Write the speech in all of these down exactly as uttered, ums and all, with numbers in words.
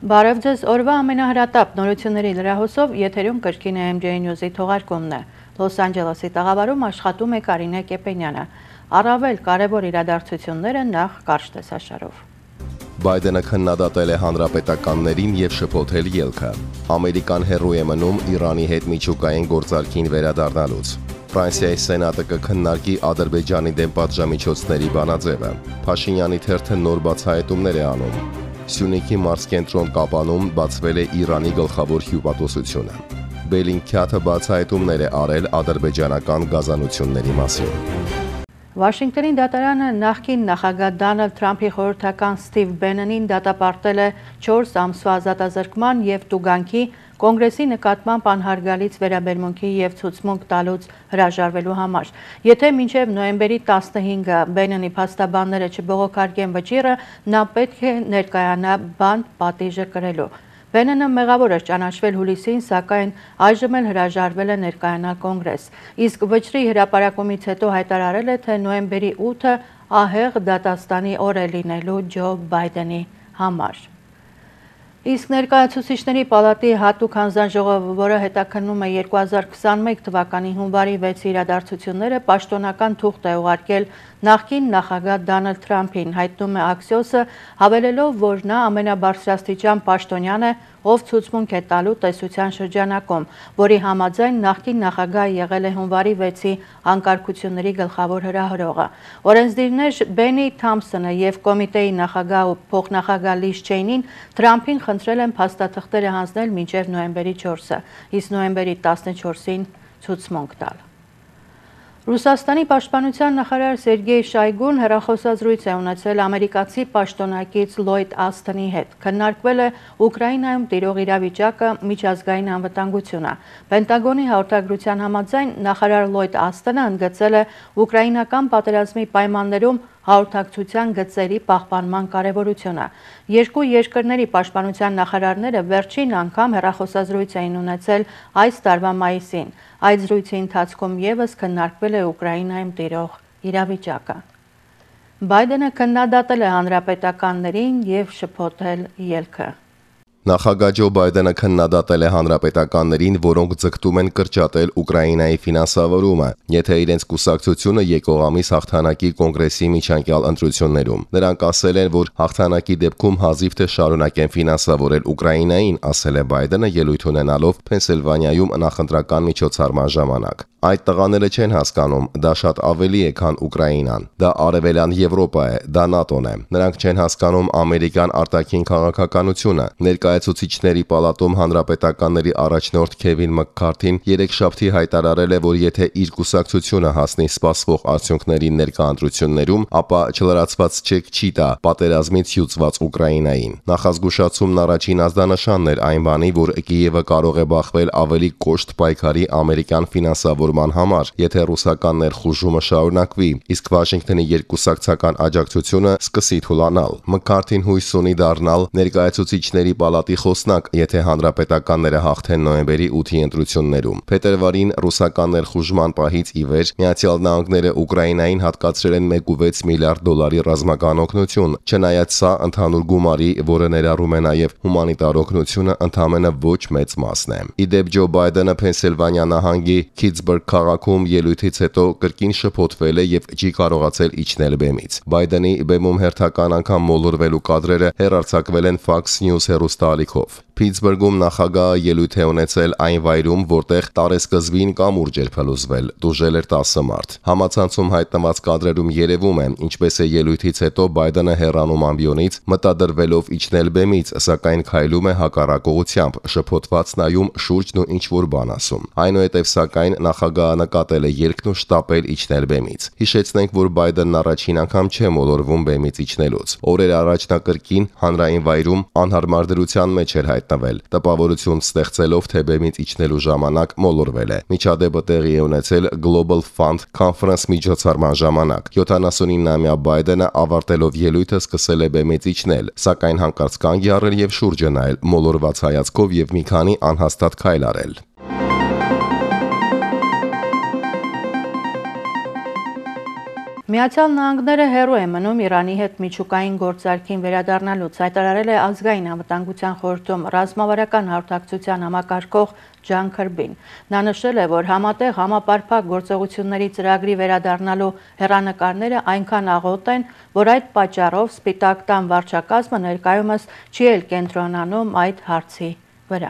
Բարև ձեզ, օրվա ամենահրատապ նորությունների լրահոսով եթերում կրկին է Էմ ջի News-ի թողարկումն է։ Լոս Անջելեսի տաղավարում աշխատում է Կարինե Կեպենյանը։ Առավել կարևոր իրադարձությունները նախ կարճ տեսաշարով։ Բայդենը քննադատել է հանրապետականներին և շփոթել ելքը։ Ամերիկան հեռու է մնում Իրանի հետ միջուկային գործարքին վերադառնալուց։ Ֆրանսիայի սենատը կքննարկի Ադրբեջանի դեմ պատժամիջոցների բանաձևը։ Փաշինյանի թերթը նոր բացահայտումներ է անում։ Սյունիքի մարզկենտրոն Կապանում բացվել է Իրանի գլխավոր հյուպատոսությունը։ Բելինքյաթը բացահայտումներ է արել ադրբեջանական գազանությունների մասին։ Վաշինգտոնի դատարանը նախկին նախագահ Դոնալդ Թրամփի խորհրդական Սթիվ Բեննոնին դատապարտել է չորս ամսվա ազատազրկման և տուգանքի, Կոնգրեսի նկատմամբ անհարգալից վերաբերմունքի և ցուցմունք տալուց հրաժարվելու համար։ Եթե մինչև նոյեմբերի տասնհինգը Բեննոնի փաստաբանները չբողոքարկեն վճիռը, նա պետք է ներկայանա բանտ պատիժը կրելու։ Բեննոնը մեղավոր էր ճանաչվել հուլիսին, սակայն այժմ էլ հրաժարվել է ներկայանալ Կոնգրես։ Իսկ վճռի հրապարակումից հետո հայտարարել է, թե նոյեմբերի ութը ահեղ դատաստանի օր է լինելու Ջո Բայդենի համար։ Իսկ ներկայացուցիչների պալատի հատուկ հանձնաժողովը, որը հետաքննում է երկու հազար քսաներորդ թվականի հունվարի վեցի իրադարձությունները, պաշտոնական թուղթ է ուղարկել նախկին նախագահ Դոնալդ Թրամփին, հայտնում է Axios-ը, հավելելով, որ նա ամենաբարձրաստիճան պաշտոնյան է, ով ցուցմունք է տալու տեսության շրջանակում, որի համաձայն նախկին նախագահը եղել է հունվարի վեցի անկարգությունների գլխավոր հրահրողը։ Օրենսդիրներ Բենի Թամփսոնը և կոմիտեի նախագահ ու փոխնախագահ Լիզ Չեյնին Թրամփին խնդրել են փաստաթղթերը հանձնել մինչև նոյեմբերի չորսը, իսկ նոյեմբերի տասնչորսին ցուցմունք տալ։ Ռուսաստանի պաշտպանության նախարար Սերգեյ Շոյգուն հեռախոսազրույց է ունեցել ամերիկացի պաշտոնակից Լլոյդ Ասթոնի հետ։ Քննարկվել է Ուկրաինայում տիրող իրավիճակը, միջազգային անվտանգությունը։ Պենտագոնի հաղորդագրության համաձայն նախարար Լլոյդ Ասթոնը ընդգծել է ուկրաինական պատերազմի պայմաններում հաղորդակցության գծերի պահպանման կարևորությունը։ Երկու երկրների պաշտպանության նախարարները վերջին անգամ հեռախոսազրույց էին ունեցել այս տարվա մայիսին։ Այդ զրույցի ընթացքում ևս քննարկվել է Ուկրաինայում տիրող իրավիճակը։ Բայդենը քննադատել է հանրապետականներին և շփոթել ելքը։ Նախագահ Ջո Բայդենը քննադատել է հանրապետականներին, որոնք ձգտում են կրճատել Ուկրաինայի ֆինանսավորումը, եթե իրենց կուսակցությունը եկող ամիս հաղթանակի Կոնգրեսի միջանկյալ ընտրություններում։ Նրանք ասել են, որ հաղթանակի դեպքում հազիվ թե շարունակեն ֆինանսավորել Ուկրաինային, ասել է Բայդենը ելույթ ունենալով Փենսիլվանիայում նախընտրական միջոցառման ժամանակ։ Այդ տղաները չեն հասկանում, դա շատ ավելի է, քան Ուկրաինան։ Դա Արևելյան Եվրոպա է, դա ՆԱՏՕ-ն է։ Նրանք չեն հասկանում ամերիկյան արտաքին քաղաքականությունը։ Ներկայացուցիչների պալատում հանրապետականների առաջնորդ Քևին Մաքքարթին երեքշաբթի հայտարարել է, որ եթե իր կուսակցությունը հասնի սպասվող արդյունքներին ներկա ընտրություններում, ապա չլրացված չեք չի տա պատերազմից հյուծված Ուկրաինային։ Նախազգուշացումն առաջին ազդանշանն էր այն բանի, որ Կիևը կարող է բախվել ավելի կոշտ պայքարի ամերիկյան ֆինանսավորման համար, եթե ռուսական ներխուժումը շարունակվի, իսկ Վաշինգտոնի երկկուսակցական աջակցությունը սկսի թուլանալ։ Մաքքարթին հույս ունի դառնալ ներկայացուցիչների պալատի խոսնակ, եթե հանրապետականները հաղթեն նոյեմբերի ութի ընտրություններում։ Փետրվարին ռուսական ներխուժման պահից ի վեր Միացյալ Նահանգները Ուկրաինային հատկացրել են մեկ կόμμα վեց միլիարդ դոլարի ռազմական օգնություն, չնայած սա ընդհանուր գումարի, որը ներառում է նաև հումանիտար օգնությունը, ընդամենը ոչ մեծ մասն է։ Ի դեպ Ջո Բայդենը Փենսիլվանիա նահանգի Քիթսբուրգ քաղաքում ելույթից հետո կրկին շփոթվել է և չի կարողացել իջնել բեմից։ Բայդենի բեմում հերթական անգամ մոլորվելու կադրերը հեռարձակվել են Fox News հեռուստաալիքով։ Փիթսբուրգում նախագահը ելույթ է ունեցել այն վայրում, որտեղ տարեսկզբին կամուրջ էր փլուզվել, տուժել էր տասը մարդ։ Համացանցում հայտնված կադրերում երևում է, ինչպես է ելույթից հետո Բայդենը հեռանում ամբիոնից, մտադրվելով իջնել բեմից, սակայն քայլում է հակառակ ուղղությամբ, շփոթված նայում շուրջն ու ինչ-որ բան ասում։ Այնուհետև սակայն նախագահը նկատել է ելքն ու շտապել իջնել բեմից։ Հիշեցնենք, որ Բայդենն առաջին անգամ չէ մոլորվում բեմից իջնելուց։ Օրեր առաջ նա կրկին հանրային վայրում անհարմար դրության մեջ էր հայտնվել, տպավորություն ստեղծելով, թե բեմից իջնելու ժամանակ մոլորվել է։ Միջադեպը տեղի է ունեցել Global Fund Conference միջոցառման ժամանակ։ յոթանասունիննամյա Բայդենը ավարտելով ելույթը սկսել է բեմից իջնել, սակայն հանկարծ կանգ է առել և շուրջը նայել, մոլորված հայացքով և մի քանի անհաստատ քայլ արել։ Միացյալ Նահանգները հեռու է մնում Իրանի հետ միջուկային գործարքին վերադառնալուց, հայտարարել է ազգային անվտանգության խորհրդում ռազմավարական հաղորդակցության համակարգող Ջան Քրբին։ Նա նշել է, որ համատեղ համապարփակ գործողությունների ծրագրի վերադառնալու հեռանկարները այնքան աղոտ են, որ այդ պատճառով Սպիտակ տան վարչակազմը ներկայումս չի էլ կենտրոնանում այդ հարցի վրա։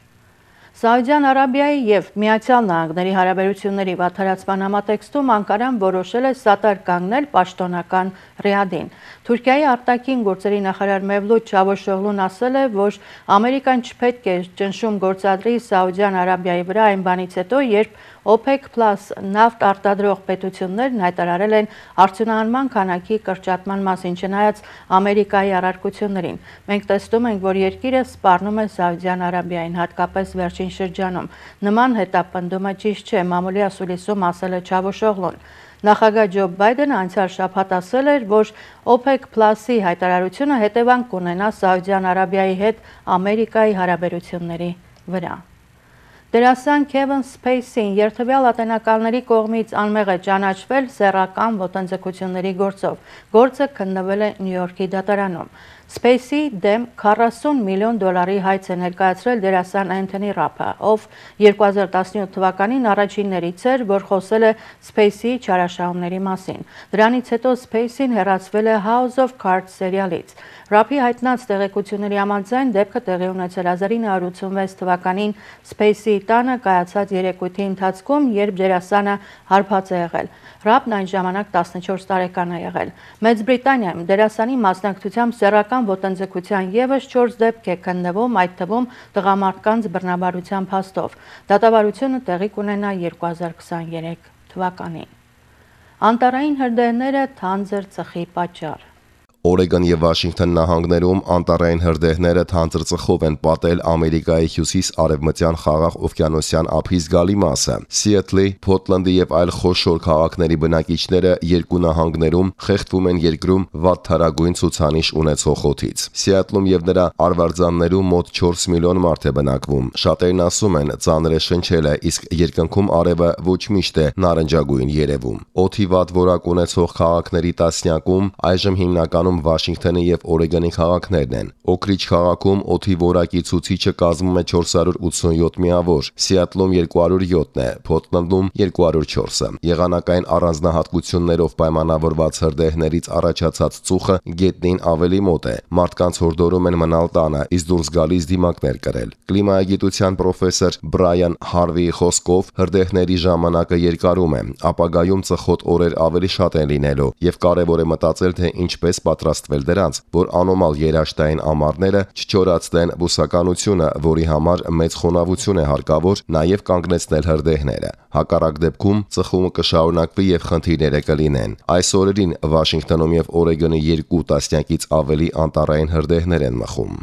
Սաուդյան Արաբիայի և Միացյալ Նահանգների հարաբերությունների վատթարացման համատեքստում Անկարան որոշել է սատար կանգնել պաշտոնական Ռիադին։ Թուրքիայի արտաքին գործերի նախարար Մևլութ Չավուշօղլուն ասել է, որ Ամերիկան չպետք է ճնշում գործադրի Սաուդյան Արաբիայի վրա այն բանից հետո, երբ OPEC Plus նավթ արտադրող պետություններն հայտարարել են արդյունահանման քանակի կրճատման մասին, չնայած Ամերիկայի առարկություններին։ Մենք տեսնում ենք, որ երկիրը սպառնում է Սաուդյան Արաբիային, հատկապես վերջին շրջանում։ Նման հետապնդումը ճիշտ չէ, մամուլի ասուլիսում ասել է Չավուշօղլուն։ Նախագահ Ջո Բայդենը անցյալ շաբաթ ասել էր, որ OPEC Plus-ի հայտարարությունը հետևանք կունենա Սաուդյան Արաբիայի հետ Ամերիկայի հարաբերությունների վրա։ Դերասան Քևին Սփեյսին երթվյալ ատենակալների կողմից անմեղ է ճանաչվել սեռական ոտնձգությունների գործով։ Գործը քննվել է Նյու Յորքի դատարանում։ Սփեյսի դեմ քառասուն միլիոն դոլարի հայց է ներկայացրել դերասան Էնթոնի Ռափը, ով երկու հազար տասնյոթ թվականին առաջիններից էր, որ խոսել է Սփեյսիի չարաշահումների մասին։ Դրանից հետո Սփեյսին հեռացվել է House of Cards սերիալից։ Ռափի հայտնած տեղեկությունների համաձայն դեպքը տեղի ունեցել հազար ինը հարյուր ութսունվեց թվականին Սփեյսիի տանը կայացած երեկույթի ընթացքում, երբ դերասանը հարբած է եղել։ Ռափն այն ժամանակ տասնչորս տարեկան է եղել։ Մեծ Բրիտանիայում դերասանի մասնակցությամբ սեռական ոտնձգության ևս չորս դեպք է քննվում, այդ թվում տղամարդկանց բռնաբարության փաստով։ Դատավարությունը տեղի կունենա երկու հազար քսաներեք թվականին։ Անտառային հրդեհները թանձր ծխի պատճառ։ Օրեգոն եւ Վաշինգտոն նահանգներում անտառային հրդեհները թանձր ծխով են պատել Ամերիկայի հյուսիս-արևմտյան խաղաղ օվկիանոսյան ափի զգալի մասը։ Սիեթլի, Փորտլանդի եւ այլ խոշոր քաղաքների բնակիչները երկու նահանգներում խեղդվում են երկրում վատթարագույն ցուցանիշ ունեցող օդից։ Սիեթլում եւ նրա արվարձաններում մոտ չորս միլիոն մարդ է բնակվում։ Շատերն ասում են, ծանր է շնչելը, իսկ երկնքում արևը ոչ միշտ է նարնջագույն երևում։ Օդի վատ որակ ունեցող քաղաքների տասնյակում այժմ հիմնականում Վաշինգտոնի եւ Օրեգոնի քաղաքներն են։ Օքրիջ քաղաքում օդի որակի ցուցիչը կազմում է չորս հարյուր ութսունյոթ միավոր, Սիեթլում երկու հարյուր յոթն է, Փորտլանդում երկու հարյուր չորսը։ Եղանակային առանձնահատկություններով պայմանավորված հրդեհներից առաջացած ծուխը գետնին ավելի մոտ է։ Մարդկանց հորդորում են մնալ տանը, իսկ դուրս գալիս դիմակներ կրել։ Կլիմայագիտության պրոֆեսոր Բրայան Հարվիի խոսքով հրդեհների ժամանակը երկարում է, ապագայում ծխոտ օրեր ավելի շատ են լինելու եւ կարեւոր է մտածել, թե ինչպես պատրաստվել դրանց, որ անոմալ երաշտային ամառները չչորացնեն բուսականությունը, որի համար մեծ խոնավություն է հարկավոր, նաև կանգնեցնել հրդեհները։ Հակառակ դեպքում ծխումը կշարունակվի եւ խնդիրները կլինեն։ Այս օրերին Վաշինգտոնում եւ Օրեգոնի երկու տասնյակից ավելի անտառային հրդեհներ են մխում։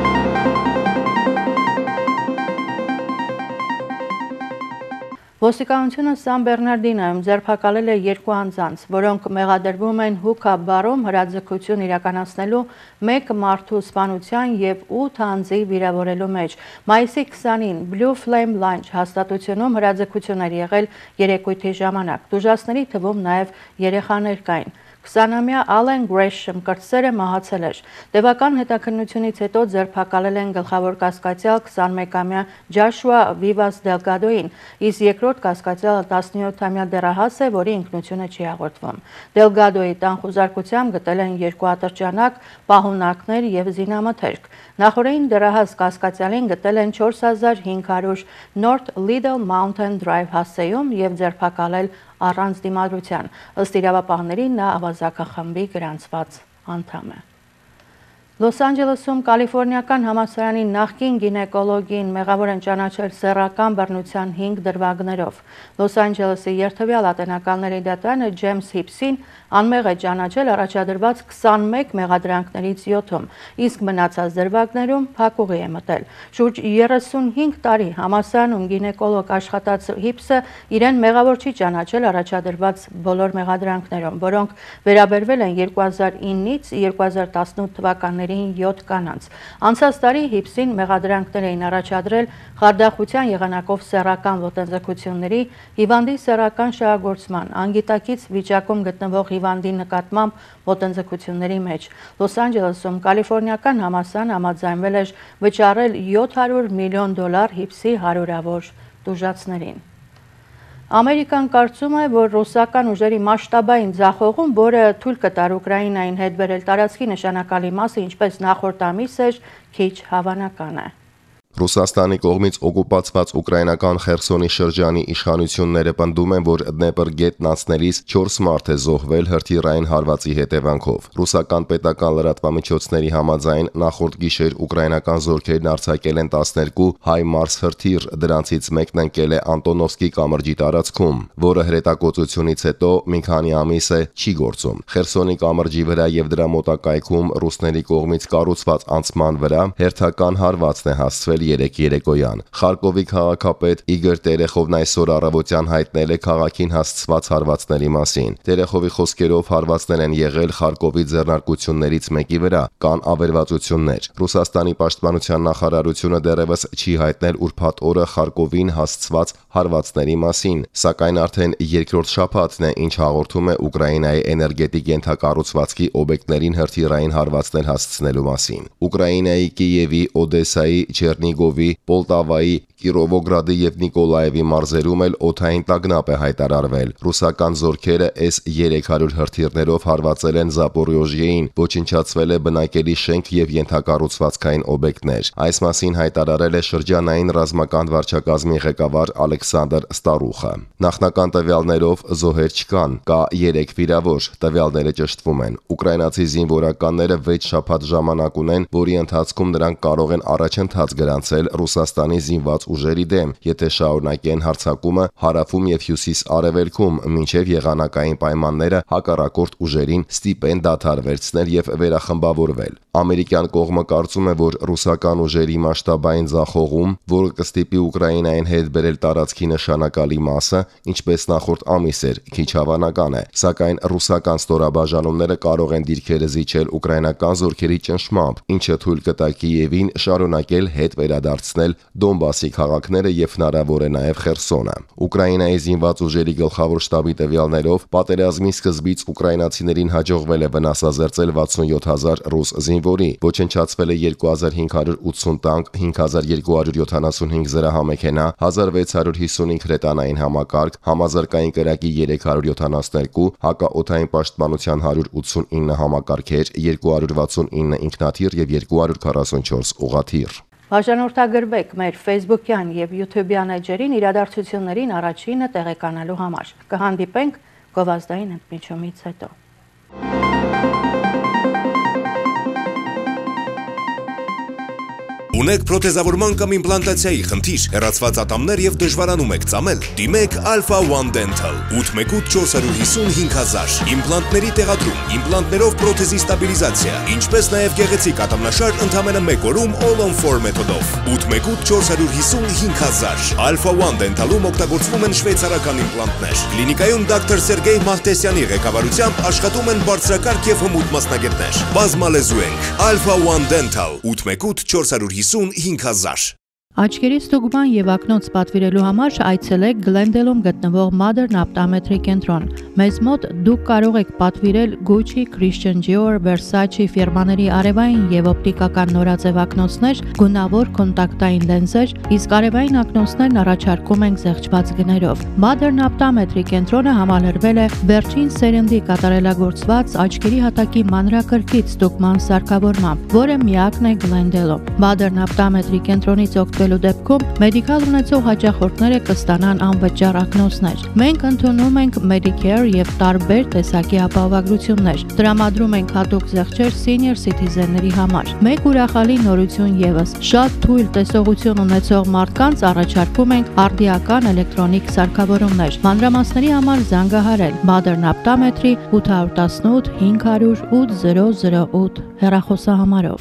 Ոստիկանությունը Սան Բեռնարդինոյում ձերբակալել է երկու անձանց, որոնք մեղադրվում են հուքա բարում հրաձգություն իրականացնելու մեկ մարդու սպանության եւ ութ անձի վիրավորելու մեջ։ Մայիսի քսանին Blue Flame Lounge հաստատությունում հրաձգություն էր եղել երեկույթի ժամանակ։ Դժվարների թվում նաեւ երեխաներ կային։ քսանամյա Ալեն Գրեշեմ կրտսերը մահացել էր։ Տևական հետաքննությունից հետո ձերբակալել են գլխավոր կասկածյալ քսանմեկամյա Ջաշուա Վիվաս Դելգադոին, իսկ երկրորդ կասկածյալը տասնյոթամյա դեռահաս է, որի ինքնությունը չի հաղորդվում։ Դելգադոյի տան խուզարկությամբ գտել են երկու ատրճանակ, պահունակներ եւ զինամթերք։ Նախորդին դեռահաս կասկածյալին գտել են չորս հազար հինգ հարյուր North Little Mountain Drive հասցեում եւ ձերբակալել առանց դիմադրության։ Ըստ իրավապահների նա ավազակախմբի գրանցված անդամ է։ Լոս Անջելեսում Կալիֆոռնիական համալսարանի նախկին գինեկոլոգին մեղավոր են ճանաչել սեռական բռնության հինգ դրվագներով։ Լոս Անջելեսի երթվյալ ատենակալների դատարանը Ջեյմս Հիփսին անմեղ է ճանաչել առաջադրված քսանմեկ մեղադրանքներից յոթում, իսկ մնացած դրվագներում փակուղի է մտել։ Շուրջ երեսունհինգ տարի համալսարանում գինեկոլոգ աշխատած Հիփսը իրեն մեղավոր չի ճանաչել առաջադրված բոլոր մեղադրանքներում, որոնք վերաբերվել են երկու հազար ինից երկու հազար տասնութ թվականների ծնողներին յոթ կանանց։ Անցած տարի հիփսին մեղադրանքներ էին առաջադրել խարդախության եղանակով սեռական ոտնձգությունների, հիվանդի սեռական շահագործման, անգիտակից վիճակում գտնվող հիվանդի նկատմամբ ոտնձգությունների մեջ։ Լոս Անջելեսում կալիֆոռնիական համալսարան համաձայնվել էր վճարել յոթ հարյուր միլիոն դոլար հիփսի հարյուրավոր տուժածներին։ Ամերիկան կարծում է, որ ռուսական ուժերի մասշտաբային ձախողում, որը թույլ կտար Ուկրաինային հետ բերել տարածքի նշանակալի մասը, ինչպես նախորդ ամիս էր, քիչ հավանական է։ Ռուսաստանի կողմից օկուպացված ուկրաինական Խերսոնի շրջանի իշխանությունները պնդում են, որ Դնեպր գետն անցնելիս չորս մարդ է զոհվել հրթիռային հարվածի հետևանքով։ Ռուսական պետական լրատվամիջոցների համաձայն նախորդ գիշեր ուկրաինական զորքերն արձակել են տասներկու հայ-մարս հրթիռ, դրանցից մեկն ընկել է Անտոնովսկի կամրջի տարածքում, որը հրետակոծությունից հետո մի քանի ամիս է չի գործում։ Խերսոնի կամրջի վրա եւ դրա մոտակայքում ռուսների կողմից կառուցված անցման վրա հերթական հարվածն է հասցվել երեկ երեկոյան։ Խարկովի քաղաքապետ Իգոր Տերեխովն այսօր առավոտյան հայտնել է քաղաքին հասցված հարվածների մասին։ Տերեխովի խոսքերով հարվածներ են եղել Խարկովի ձեռնարկություններից մեկի վրա, կան ավերվածություններ։ Ռուսաստանի պաշտպանության նախարարությունը դեռևս չի հայտնել ուրբաթ օրը Խարկովին հասցված հարվածների մասին, սակայն արդեն երկրորդ շաբաթն է, ինչ հաղորդում է Ուկրաինայի էներգետիկ ենթակառուցվածքի օբյեկտներին հրթիռային հարվածներ հասցնելու մասին։ Ուկրաինայի Կիևի, Օդեսայի, Չեռնիգովի, Պոլտավայի, Կիրովոգրադի եւ Նիկոլաևի մարզերում էլ օդային տագնապ է հայտարարվել։ Ռուսական զորքերը էս երեք հարյուր հրթիռներով հարվածել են Զապորոժիեին, ոչնչացվել է բնակելի շենք եւ ենթակառուցվածքային օբյեկտներ։ Այս մասին հայտարարել է շրջանային ռազմական վարչակազմի ղեկավար Ալեքսանդր Ստարուխը։ Նախնական տվյալներով զոհեր չկան, կա երեք վիրավոր, տվյալները ճշտվում են։ Ուկրաինացի զինվորականները վեց շաբաթ ժամանակ ունեն, որի ընթացքում նրանք կարող են առաջընթաց գրանցել Ռուսաստանի զինված ուժերի դեմ, եթե շարունակեն հարձակումը հարավում եւ հյուսիս-արևելքում, մինչեւ եղանակային պայմանները հակառակորդ ուժերին ստիպեն դադար վերցնել եւ վերախմբավորվել։ Ամերիկյան կողմը կարծում է, որ ռուսական ուժերի մասշտաբային ձախողում, որը կստիպի Ուկրաինային հետ բերել տարածքի նշանակալի մասը, ինչպես նախորդ ամիս էր, քիչ հավանական է, սակայն ռուսական ստորաբաժանումները կարող են դիրքերը զիջել ուկրաինական զորքերի ճնշմամբ, ինչը թույլ կտա Կիևին շարունակել հետ վերադարձնել Դոնբասի քաղաքները եւ հնարավոր է նաեւ Խերսոնը։ Ուկրաինայի զինված ուժերի գլխավոր շտաբի տվյալներով պատերազմի սկզբից ուկրաինացիներին հաջողվել է վնասազերծել վաթսունյոթ հազար ռուս զինվորի, ոչնչացվել է երկու հազար հինգ հարյուր ութսուն տանկ, հինգ հազար երկու հարյուր յոթանասունհինգ զրահամեքենա, հազար վեց հարյուր հիսունհինգ հրետանային համակարգ, համազարգային կրակի երեք հարյուր յոթանասունհինգ, հակաօդային պաշտպանության հարյուր ութսունինը համակարգեր, երկու հարյուր վաթսունինը ինքնաթիռ եւ երկու հարյուր քառասունչորս ուղղաթիռ։ Բաժանորդագրվեք մեր Facebook-յան եւ YouTube-յան էջերին իրադարձություններին առաջինը տեղեկանալու համար։ Կհանդիպենք գովազդային ընդմիջումից հետո։ Ունեք պրոթեզավորման կամ իմպլանտացիայի խնդիր, հեռացված ատամներ եւ դժվարանում եք ծամել, դիմեք Alpha One Dental ութ մեկ ութ չորս հիսուն հինգ հազար, իմպլանտների տեղադրում, իմպլանտներով պրոթեզի ստաբիլիզացիա, ինչպես նաեւ գեղեցիկ ատամնաշար ընդամենը մեկ օրում All on four մեթոդով, ութ մեկ ութ չորս հիսուն հինգ հազար, Alpha One Dental-ում օգտագործվում են շվեյցարական իմպլանտներ, կլինիկայում դոկտոր Սերգեյ Մահտեսյանի ղեկավարությամբ աշխատում են բարձրակարգ եւ հմուտ մասնագետներ, բազմալեզու ենք, Alpha One Dental ութ մեկ ութ չորս հիսուն հինգ հազար։ Աչքերի ստուգման եւ ակնոց պատվիրելու համար այցելեք Գլենդելում գտնվող Modern Optometry կենտրոն։ Մեզ մոտ դուք կարող եք պատվիրել Gucci, Christian Dior, Versace ֆիրմաների արևային եւ օպտիկական նորաձև ակնոցներ, գունավոր կոնտակտային լենզեր, իսկ արևային ակնոցներն առաջարկում ենք զեղչված գներով։ Modern Optometry կենտրոնը համալրվել է վերջին սերնդի կատարելագործված աչքերի հատակի մանրակրկիտ ստուգման սարքավորմամբ, որը միակն է Գլենդելում։ Modern Optometry կենտրոնից օգտվելու դեպքում մեդիկալ ունեցող հաճախորդները կստանան անվճար ակնոցներ։ Մենք ընդունում ենք Medicare եւ տարբեր տեսակի ապահովագրություններ։ Տրամադրում ենք հատուկ զեղչեր senior citizen-ների համար։ Մեկ ուրախալի նորություն եւս։ Շատ թույլ տեսողություն ունեցող մարդկանց առաջարկում ենք արդիական էլեկտրոնիկ սարքավորումներ։ Մանրամասների համար զանգահարել Modern Optometry ութ հինգ ութ հինգ հարյուր ութ զիրո զիրո ութ հեռախոսահամարով։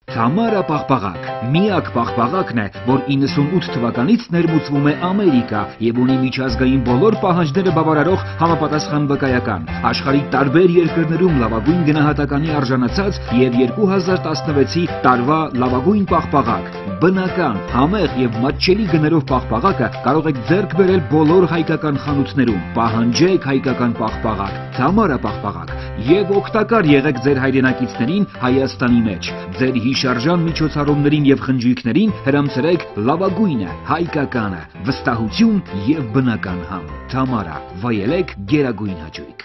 Թամարա պաղպաղակ միակ պաղպաղակն է, որ իննսունութ թվականից ներմուծվում է Ամերիկա եւ ունի միջազգային բոլոր պահանջները բավարարող համապատասխան վկայական։ Աշխարհի տարբեր երկրներում լավագույն գնահատականի արժանացած եւ երկու հազար տասնվեցի տարվա լավագույն պաղպաղակ։ Բնական, համեղ եւ մատչելի գներով պաղպաղակը կարող եք ձեռք բերել բոլոր հայկական խանութներում։ Պահանջեք հայկական պաղպաղակ, Թամարա պաղպաղակ եւ օգտակար եղեք ձեր հայրենակիցներին Հայաստանի մեջ։ Ձեր հիշարժան միջոցառումներին եւ խնջույքներին հրամցրեք լավագույնը, հայկականը, վստահություն եւ բնական համ։ Թամարա, վայելեք գերագույն հաճույք։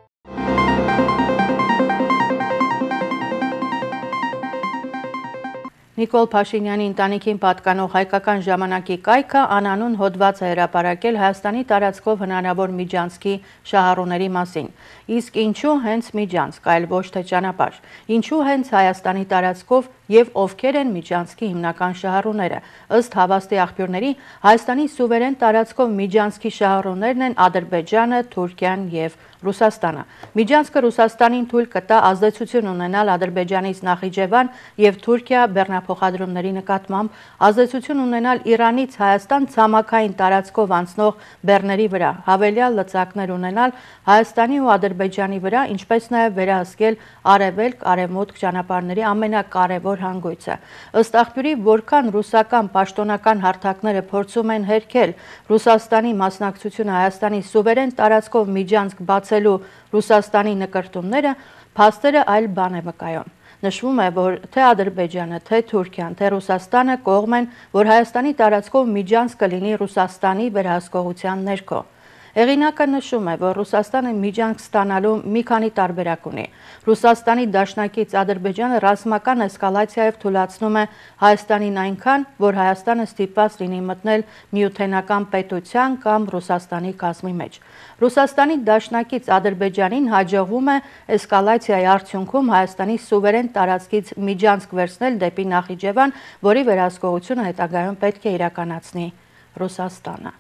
Նիկոլ Փաշինյանի ընտանիքին պատկանող հայկական ժամանակի կայքը անանուն հոդված է հրապարակել Հայաստանի տարածքով հնարավոր միջանցքի շահառուների մասին։ Իսկ ինչու հենց միջանցք, այլ ոչ թե ճանապարհ։ Ինչու հենց Հայաստանի տարածքով եւ ովքեր են միջանցքի հիմնական շահառուները։ Ըստ հավաստի աղբյուրների, Հայաստանի սուվերեն տարածքով միջանցքի շահառուներն են Ադրբեջանը, Թուրքիան եւ Ռուսաստանը։ Միջանցքը Ռուսաստանին թույլ կտա ազդեցություն ունենալ Ադրբեջանից Նախիջևան եւ Թուրքիա բեռնափոխադրումների նկատմամբ, ազդեցություն ունենալ Իրանից Հայաստան ցամաքային տարածքով անցնող բեռների վրա, հավելյալ լծակներ ունենալ Հայաստանի ու Ադրբեջանի վրա, ինչպես նաեւ վերահսկել արևելք-արևմուտք ճանապարհների ամենակարևոր հանգույցը։ Ըստ աղբյուրի, որքան ռուսական պաշտոնական հարթակները փորձում են հերքել Ռուսաստանի մասնակցությունը Հայաստանի սուվերեն տարածքով միջանցք բացելու Ռուսաստանի նկրտումները, փաստերը այլ բան է վկայում։ Նշվում է, որ թե Ադրբեջանը, թե Թուրքիան, թե Ռուսաստանը կողմ են, որ Հայաստանի տարածքով միջանցք կլինի Ռուսաստանի վերահսկողության ներքո։ Հեղինակը նշում է, որ Ռուսաստանը միջանցք ստանալու մի քանի տարբերակ ունի։ Ռուսաստանի դաշնակից Ադրբեջանը ռազմական էսկալացիայով թույլատնում է Հայաստանին այնքան, որ Հայաստանը ստիպված լինի մտնել միութենական պետության կամ Ռուսաստանի կազմի մեջ։ Ռուսաստանի դաշնակից Ադրբեջանին հաջողվում է էսկալացիայի արդյունքում Հայաստանի սուվերեն տարածքից միջանցք վերցնել դեպի Նախիջևան, որի վերահսկողությունը հետագայում պետք է իրականացնի Ռուսաստանը։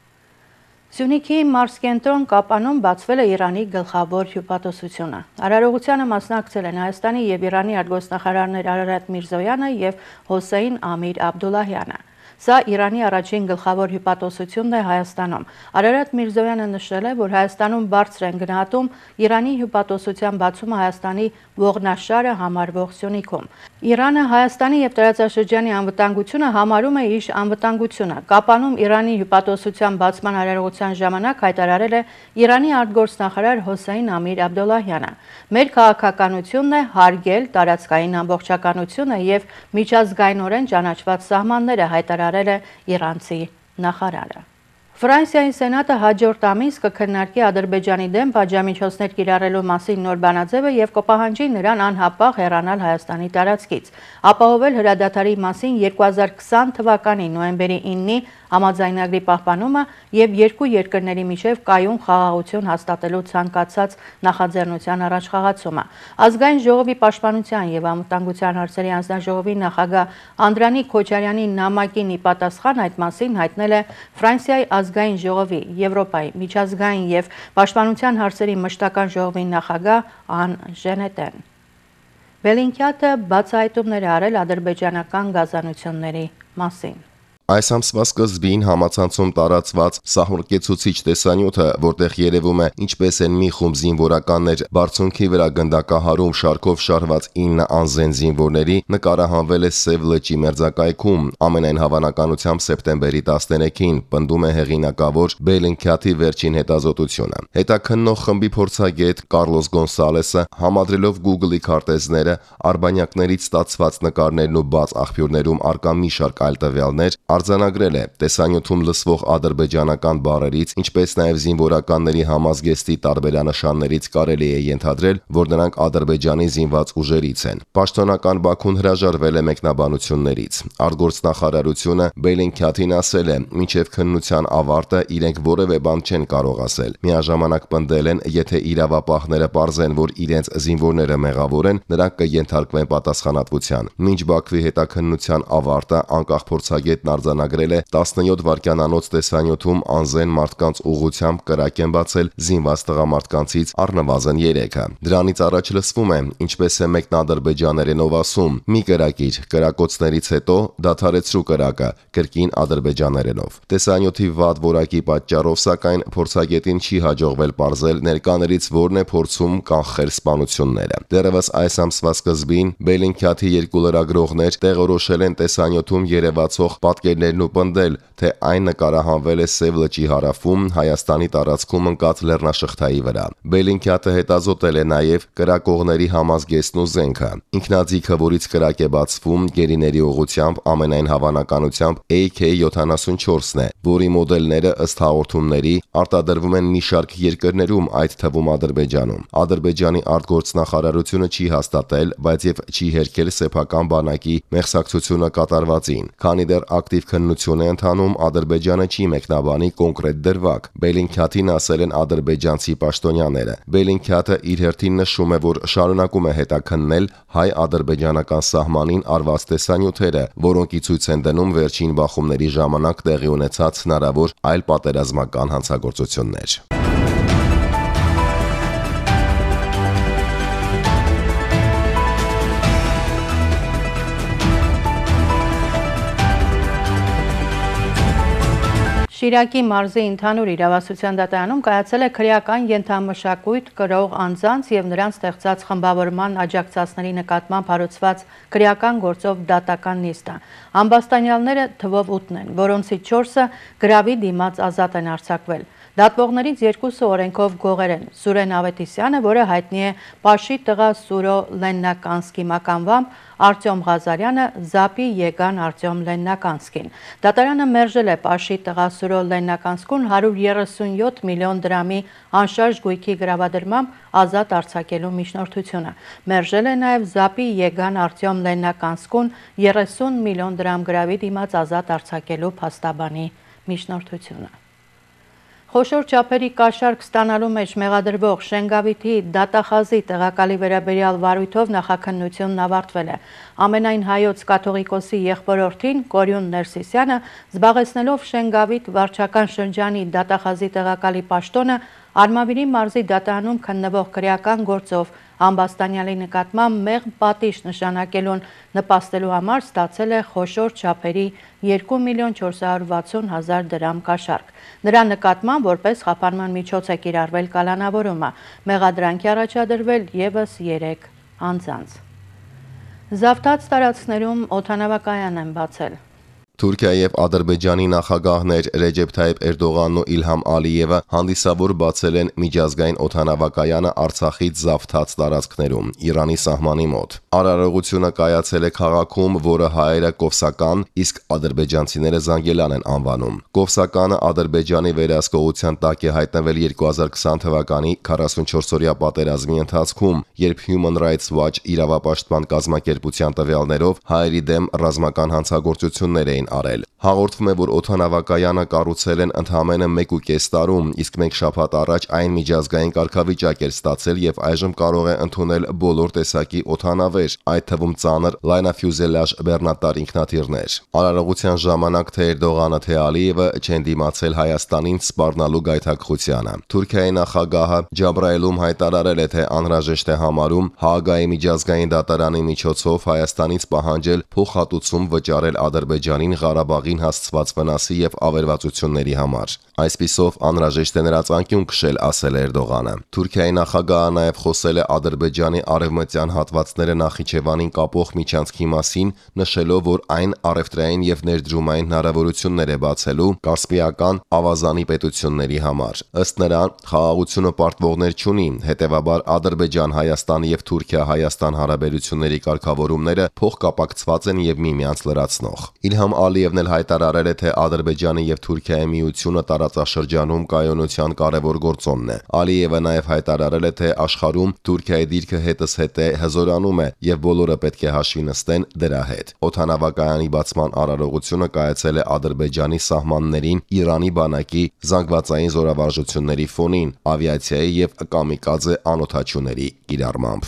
Սյունիքի մարզկենտրոն Կապանում բացվել է Իրանի գլխավոր հյուպատոսությունը։ Արարողությանը մասնակցել են Հայաստանի եւ Իրանի արտգործնախարարներ Արարատ Միրզոյանը եւ Հոսեյն Ամիր Աբդուլլահյանը։ Սա Իրանի առաջին գլխավոր հյուպատոսությունն է Հայաստանում։ Արարատ Միրզոյանը նշել է, որ Հայաստանում բարձր են գնահատում Իրանի հյուպատոսության բացումը Հայաստանի ողնաշարը համարվող Սյունիքում։ Իրանը Հայաստանի եւ տարածաշրջանի անվտանգությունը համարում է իր անվտանգությունը։ Կապանում Իրանի հյուպատոսության բացման արարողության ժամանակ հայտարարել է Իրանի արտգործնախարար Հոսեյն Ամիր Աբդուլլահյանը։ Մեր քաղաքականությունն է հարգել տարածքային ամբողջականությունը եւ միջազգայինորեն ճանաչված սահմանները, հայտարարել է իրանցի նախարարը։ Ֆրանսիայի սենատը հաջորդ ամիս կքննարկի Ադրբեջանի դեմ պատժամիջոցներ կիրառելու մասին նոր բանաձևը եւ կպահանջի նրան անհապաղ հեռանալ Հայաստանի տարածքից, ապահովել հրադադարի մասին երկու հազար քսան թվականի նոյեմբերի իննի համաձայնագրի պահպանումը եւ երկու երկրների միջև կայուն խաղաղություն հաստատելու ցանկացած նախաձեռնության առաջխաղացումը։ Ազգային ժողովի պաշտպանության եւ անվտանգության հարցերի անձնաժողովի նախագահ Անդրանիկ Քոչարյանի նամակին ի պատասխան այդ մասին հայտնել է Ֆրանսիայի ազգային ժողովի, Եվրոպայի, միջազգային եւ պաշտպանության հարցերի մշտական ժողովի նախագահ Ան Ժենետեն։ Բելինքյատը բացահայտումներ է արել ադրբեջանական գազանությունների մասին։ Այս ամսվա սկզբին համացանցում տարածված սահմռկեցուցիչ տեսանյութը, որտեղ երևում է ինչպես են մի խումբ զինվորականներ բարձունքի վրա գնդակահարում շարքով շարված ինը անզեն զինվորների, նկարահանվել է Սև լճի մերձակայքում, ամենայն հավանականությամբ սեպտեմբերի տասներեքին, պնդում է հեղինակավոր Բելինքյատի վերջին հետազոտությունը։ Հետաքննող խմբի փորձագետ Կարլոս Գոնսալեսը, համադրելով Google-ի քարտեզները, արբանյակներից ստացված նկարներն ու բաց աղբյուրներում արկա մի շարք այլ տվյալներ, արձանագրել է տեսանյութում լսվող ադրբեջանական բառերից, ինչպես նաև զինվորականների համազգեստի տարբերանշաններից կարելի է ենթադրել, որ նրանք Ադրբեջանի զինված ուժերից են։ Պաշտոնական Բաքուն հրաժարվել է մեկնաբանություններից։ Արտգործնախարարությունը Բելինքյատին ասել է, մինչև քննության ավարտը իրենք որևէ բան չեն կարող ասել։ Միաժամանակ պնդել են, եթե իրավապահները պարզեն, որ իրենց զինվորները մեղավոր են, նրանք կենթարկվեն պատասխանատվության։ Մինչ Բաքվի հետաքննության ավարտը անկախ փորձագետն արձանագրել է տասնյոթ վայրկյանանոց տեսանյութում անզեն մարդկանց ուղղությամբ կրակ են բացել զինված տղամարդկանցից առնվազն երեքը։ Դրանից առաջ լսվում է, ինչպես է մեկն ադրբեջաներենով ասում՝ «Մի կրակիր, կրակոցներից հետո դադարեցրու կրակը», կրկին ադրբեջաներենով։ Տեսանյութի վատ որակի պատճառով, սակայն, փորձագետին չի հաջողվել պարզել ներկաներից որն է փորձում կանխել սպանությունները։ Դեռևս այս ամսվա սկզբին Bellingcat-ի երկու լրագրողներ տեղորոշել են տեսանյութում երևացող պատկերներն ու պնդել, թե այն նկարահանվել է Սև լճի հարավում Հայաստանի տարածքում ընկած լեռնաշղթայի վրա։ Bellingcat-ը հետազոտել է նաև կրակողների համազգեստն ու զենքը։ Ինքնաձիգը, որից կրակ է բացվում գերիների ուղղությամբ, ամենայն հավանականությամբ A K յոթանասունչորսն է, որի մոդելները ըստ հաղորդումների արտադրվում են մի շարք երկրներում, այդ թվում Ադրբեջանում։ Ադրբեջանի արտգործնախարարությունը չի հաստատել, բայց եւ չի հերքել սեփական բանակի մեղսակցությունը կատարվածին։ Քանի դեռ ակտիվ քննություն է ընթանում, Ադրբեջանը չի մեկնաբանի կոնկրետ դրվագ։ Bellingcat-ին ասել են ադրբեջանցի պաշտոնյաները։ Bellingcat-ը իր հերթին նշում է, որ շարունակում է հետաքննել հայ-ադրբեջանական սահմանին արված տեսանյութերը, որոնք ի ցույց են դնում վերջին բախումների ժամանակ տեղի ունեցած հնարավոր այլ պատերազմական հանցագործություններ։ Շիրակի մարզի ընդհանուր իրավասության դատարանում կայացել է քրեական ենթամշակույթ կրող անձանց եւ նրանց ստեղծած խմբավորման աջակցածների նկատմամբ հարուցված քրեական գործով դատական նիստը։ Ամբաստանյալները թվով ութն են, որոնցից չորսը գրավի դիմաց ազատ են արձակվել։ Դատվողներից երկուսը օրենքով գողեր են՝ Սուրեն Ավետիսյանը, որը հայտնի է Պաշի տղա Սուրո Լեննականսկի մականվամբ, Արտյոմ Ղազարյանը Զապի Եգան Արտյոմ Լեննականսկին։ Դատարանը մերժել է Պաշի տղա Սուրո Լեննականսկուն հարյուր երեսունյոթ միլիոն դրամի անշարժ գույքի գրավադրմամբ ազատ արձակելու միջնորդությունը։ Մերժել է նաև Զապի Եգան Արտյոմ Լեննականսկուն երեսուն միլիոն դրամ գրավի դիմաց ազատ արձակելու փաստաբանի միջնորդությունը։ Խոշոր չափերի կաշառք ստանալու մեջ մեղադրվող Շենգավիթի դատախազի տեղակալի վերաբերյալ վարույթով նախաքննությունն ավարտվել է։ Ամենայն հայոց կաթողիկոսի եղբորորդին Կորյուն Ներսիսյանը, զբաղեցնելով Շենգավիթ վարչական շրջանի դատախազի տեղակալի պաշտոնը, Արմավիրի մարզի դատարանում քննվող քրեական գործով ամբաստանյալի նկատմամբ մեղմ պատիժ նշանակելուն նպաստելու համար ստացել է խոշոր չափերի երկու միլիոն չորս հարյուր վաթսուն հազար դրամ կաշառք։ Նրա նկատմամբ որպես խափանման միջոց է կիրառվել կալանավորումը։ Մեղադրանքի առաջադրվել ևս երեք անձանց։ Զավթած տարածքներում օդանավակայան են բացել։ Թուրքիայի եւ Ադրբեջանի նախագահներ Ռեջեփ Թայիփ Էրդողանն ու Իլհամ Ալիևը հանդիսավոր բացել են միջազգային օդանավակայանը Արցախից զավթած տարածքներում, Իրանի սահմանի մոտ։ Արարողությունը կայացել է քաղաքում, որը հայերը Կովսական, իսկ ադրբեջանցիները Զանգելան են անվանում։ Կովսականը Ադրբեջանի վերահսկողության տակ է հայտնվել երկու հազար քսան թվականի քառասունչորսօրյա պատերազմի ընթացքում, երբ Human Rights Watch իրավապաշտպան կազմակերպության տվյալներով հայերի դեմ ռազմական հանցագործություններ էին արել։ Հաղորդվում է, որ օդանավակայանը կառուցել են ընդամենը մեկ ու կես տարում, իսկ մեկ շաբաթ առաջ այն միջազգային կարգավիճակ էր ստացել եւ այժմ կարող է ընդունել բոլոր տեսակի օդանավեր, այդ թվում ծանր լայնաֆյուզելաժ բեռնատար ինքնաթիռներ։ Արարողության ժամանակ թե Էրդողանը, թե Ալիևը չեն դիմացել Հայաստանին սպառնալու գայթակղությանը։ Թուրքիայի նախագահը Ջաբրայելում հայտարարել է, թե անհրաժեշտ է համարում Հաագայի միջազգային դատարանի միջոցով Հայաստանից պահանջել փոխհատուցում վճարել Ադրբեջանին Ղարաբաղին հասցված վնասի եւ ավերվածությունների համար։ Այսպիսով անհրաժեշտ է նրա ցանկյուն քշել, ասել է Էրդողանը։ Թուրքիայի նախագահը նաեւ խոսել է Ադրբեջանի արևմտյան հատվածները Նախիջևանին կապող միջանցքի մասին, նշելով, որ այն առևտրային եւ ներդրումային հնարավորություններ է բացելու Կասպիական ավազանի պետությունների համար։ Ըստ նրան, խաղաղությունը պարտվողներ չունի, հետեւաբար Ադրբեջան-Հայաստան եւ Թուրքիա-Հայաստան հարաբերությունների կարգավորումները փոխկապակցված են եւ միմյանց լրացնող։ Իլհամ Ալիևն էլ հայտարարել է, թե Ադրբեջանի եւ Թուրքիայի միությունը տարածաշրջանում կայունության կարևոր գործոնն է։ Ալիևը նաեւ հայտարարել է, թե աշխարհում Թուրքիայի դիրքը հետզհետե հզորանում է եւ բոլորը պետք է հաշվի նստեն դրա հետ։ Օդանավակայանի բացման արարողությունը կայացել է Ադրբեջանի սահմաններին Իրանի բանակի զանգվածային զորավարժությունների ֆոնին, ավիացիայի եւ կամիկաձե անօդաչուների կիրառմամբ։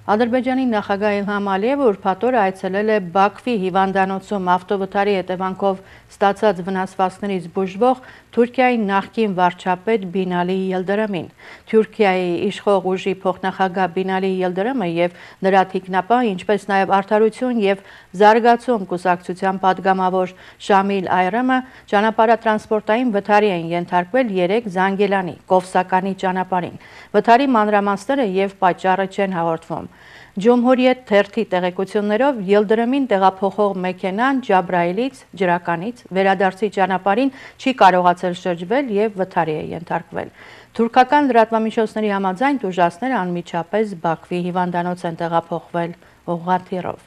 Ադրբեջանի նախագահ Իլհամ Ալիևը ուրբաթ օր այցելել է Բաքվի հիվանդանոցում ավտովթարի հետևանքով ստացած վնասվածքներից բուժվող Թուրքիայի նախկին վարչապետ Բինալի Ելդրամին։ Թուրքիայի իշխող ուժի փոխնախագահ Բինալի Ելդրամը եւ նրա թիկնապահ, ինչպես նաեւ Արդարություն եւ Զարգացում կուսակցության падգամավոր Շամիլ Այրամը ճանապարհատրանսպորտային վթարի են ենթարկվել երեք Զանգելանի Կովսականի ճանապարհին։ Վթարի մանրամասները եւ պատճառը չեն հաղորդվում։ Ջումհուրիետ թերթի տեղեկություններով Ելդրամին տեղափոխող մեքենան Ջաբրայիլից ջրականից վերադարձի ճանապարհին չի կարողացել շրջվել եւ վթարի է ենթարկվել։ Թուրքական լրատվամիջոցների համաձայն տուժածները անմիջապես Բաքվի հիվանդանոց են տեղափոխվել ուղղաթիռով։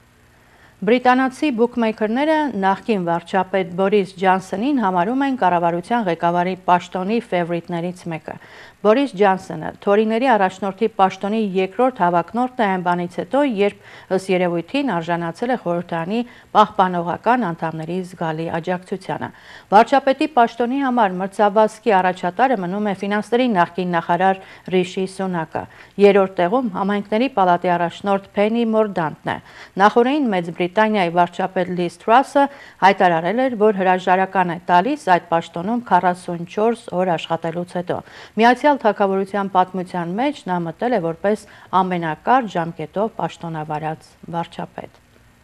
Բրիտանացի բուքմեյքերները նախկին վարչապետ Բորիս Ջոնսոնին համարում են կառավարության ղեկավարի պաշտոնի ֆեվորիտներից մեկը։ Բորիս Ջոնսոնը Թորիների առաջնորդի պաշտոնի երկրորդ հավակնորդն է այն բանից հետո, երբ ըստ երևույթին արժանացել է խորհրդարանի պահպանողական անդամների զգալի աջակցությանը։ Վարչապետի պաշտոնի համար մրցավազքի առաջատարը մնում է ֆինանսների նախկին նախարար Ռիշի Սունակը։ Երրորդ տեղում համայնքների պալատի առաջնորդ Փենի Մորդանտն է։ Նախորդին Մեծ Բրիտանիայի վարչապետ Լիզ Թրասը հայտարարել էր, որ հրաժարական է տալիս այդ պաշտոնում քառասունչորս օր աշխատելուց հետո։ Միացյալ Թագավորության պատմության մեջ նա մտել է որպես ամենակարճ ժամկետով պաշտոնավարած վարչապետ։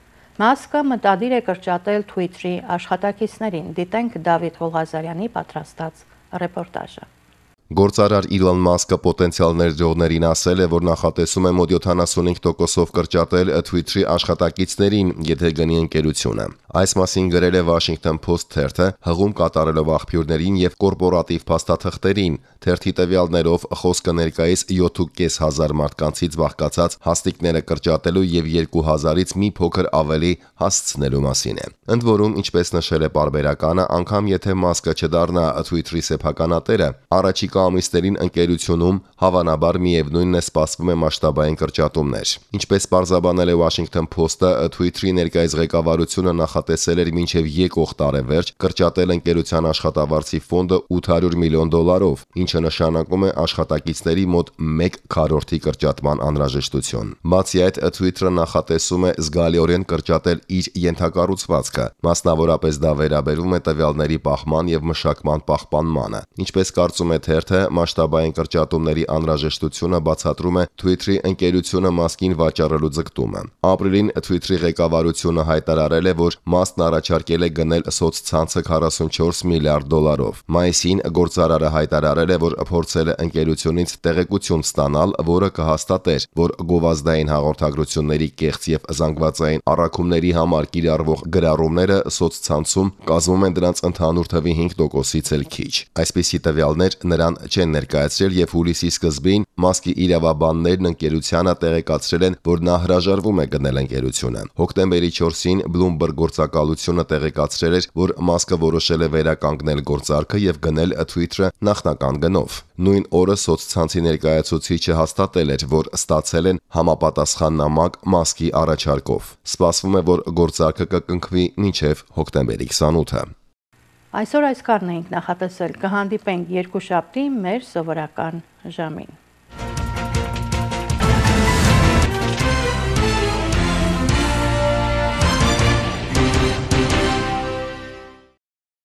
Մասկը մտադիր է կրճատել Twitter-ի աշխատակիցներին։ Դիտենք Դավիթ Ղուլղազարյանի պատրաստած ռեպորտաժը։ Գործարար Իլոն Մասկը պոտենցիալ ներդրողներին ասել է, որ նախատեսում է մոտ յոթանասունհինգ տոկոսով կրճատել Twitter-ի աշխատակիցներին, եթե գնի ընկերությունը։ Այս մասին գրել է Washington Post թերթը, հղում կատարելով աղբյուրներին եւ կորպորատիվ փաստաթղթերին։ Թերթի տվյալներով խոսքը ներկայիս յոթ հազար պինսյակ մարդկանցից բաղկացած հաստիկները կրճատելու եւ երկու հազարից մի փոքր ավելի հասցնելու մասին է։ Ընդ որում, ինչպես նշել է պարբերականը, անգամ եթե Մասկը չդառնա Twitter-ի սեփականատերը, առաջիկա ամիսներին ընկերությունում հավանաբար միևնույնն է սպասվում է մասշտաբային կրճատումներ։ Ինչպես պարզաբանել է Washington Post-ը, Twitter-ի ներկայիս ղեկավարությունը նախատեսել էր մինչև եկող տարեվերջ կրճատել ընկերության աշխատավարձի ֆոնդը ութ հարյուր միլիոն դոլարով, ինչը նշանակում է աշխատակիցների մոտ մեկ քառորդի կրճատման անհրաժեշտություն։ Բացի այդ, Twitter-ը նախատեսում է զգալիորեն կրճատել իր ենթակառուցվածքը, մասնավորապես դա վերաբերում է տվյալների պահման եւ մշակման պահպանմանը։ Ինչպես կարծում է թերթը, մասշտաբային կրճատումների անհրաժեշտությունը բացատրում է Twitter-ի ընկերությունը Մասկին վաճառելու ձգտումը։ Ապրիլին Twitter-ի ղեկավարությունը հայտարարել է, որ Մասկն առաջարկել է գնել սոցցանցը քառասունչորս միլիարդ դոլարով։ Մայիսին գործարարը հայտարարել է, որ փորձել է ընկերությունից տեղեկություն ստանալ, որը կհաստատեր, որ գովազդային հաղորդագրությունների կեղծ եւ զանգվածային առաքումների համար կիրառվող գրառումները սոցցանցում կազմում են դրանց ընդհանուր թվի հինգ տոկոսից էլ քիչ։ Այսպիսի տվյալներ նրան չեն ներկայացրել եւ հուլիսի սկզբին Մասկի իրավաբաններն ընկերությանը տեղեկացրել են, որ նա հրաժարվում է գնել ընկերությունը։ Հոկտեմբերի չորսին Bloomberg գործակալությունը տեղեկացրել էր, որ Մասկը որոշել է վերականգնել գործարքը եւ գնել Twitter-ը նախնական գնով։ Նույն օրը սոցցանցի ներկայացուցիչը հաստատել էր, որ ստացել են համապատասխան նամակ Մասկի առաջարկով։ Սպասվում է, որ գործարքը կկնքվի մինչև հոկտեմբերի քսանութը։ Այսօր այս կառն էինք նախատեսել, կհանդիպենք երկուշաբթի մեր սովորական ժամին։